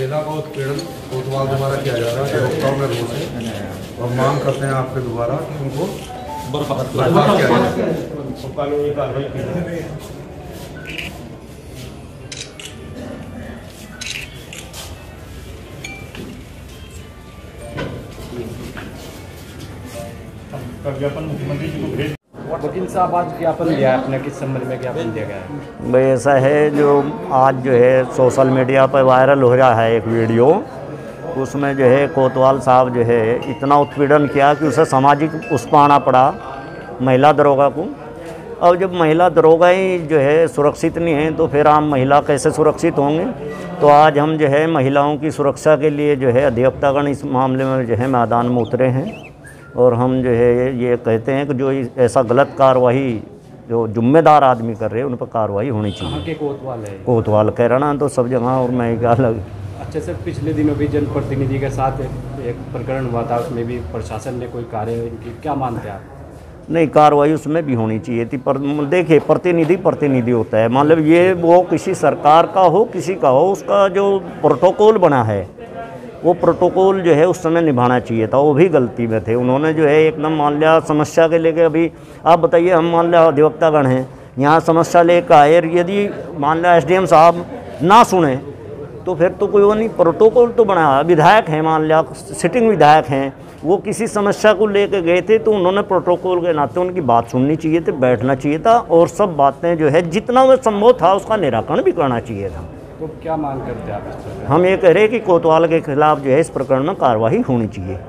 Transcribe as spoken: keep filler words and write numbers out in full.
महिला का उत्पीड़न कोतवाल द्वारा किया जा रहा है, अधिवक्ताओं में रोष है और मांग करते हैं आपके द्वारा कि उनको बर्खास्त किया जाए और कानूनी कार्रवाई की जाए। ज्ञापन मुख्यमंत्री जी को भेज। वकील साहब आज ज्ञापन दिया है अपने, किस संबंध में ज्ञापन दिया गया है? भाई ऐसा है, जो आज जो है सोशल मीडिया पर वायरल हो रहा है एक वीडियो, उसमें जो है कोतवाल साहब जो है इतना उत्पीड़न किया कि उसे सामाजिक उस्पाना पड़ा महिला दरोगा को। अब जब महिला दरोगा ही जो है सुरक्षित नहीं है तो फिर आम महिला कैसे सुरक्षित होंगे। तो आज हम जो है महिलाओं की सुरक्षा के लिए जो है अधिवक्तागण इस मामले में जो है मैदान में उतरे हैं और हम जो है ये कहते हैं कि जो ऐसा गलत कार्रवाई जो जिम्मेदार आदमी कर रहे हैं उन पर कार्रवाई होनी चाहिए। कहाँ के कोतवाल है? कोतवाल कह रहा ना तो सब जगह, और मैं क्या लग। अच्छा सर, पिछले दिनों भी जनप्रतिनिधि के साथ एक प्रकरण हुआ था, उसमें भी प्रशासन ने कोई कार्य इनकी, क्या मानते हैं आप? नहीं, कार्रवाई उसमें भी होनी चाहिए थी, पर देखिए प्रतिनिधि प्रतिनिधि होता है, मतलब ये वो किसी सरकार का हो किसी का हो, उसका जो प्रोटोकॉल बना है वो प्रोटोकॉल जो है उस समय निभाना चाहिए था। वो भी गलती में थे उन्होंने जो है एकदम मान लिया समस्या के लेके। अभी आप बताइए, हम मान लिया अधिवक्तागण हैं यहाँ समस्या लेकर आए, यदि मान लिया एसडीएम साहब ना सुने तो फिर तो कोई वो नहीं, प्रोटोकॉल तो बना। विधायक हैं, मान लिया सिटिंग विधायक हैं, वो किसी समस्या को लेकर गए थे तो उन्होंने प्रोटोकॉल के नाते उनकी बात सुननी चाहिए थी, बैठना चाहिए था और सब बातें जो है जितना वो संभव था उसका निराकरण भी करना चाहिए था। तो क्या मांग करते हैं आप इस पर? हम ये कह रहे हैं कि कोतवाल के खिलाफ जो है इस प्रकरण में कार्रवाई होनी चाहिए।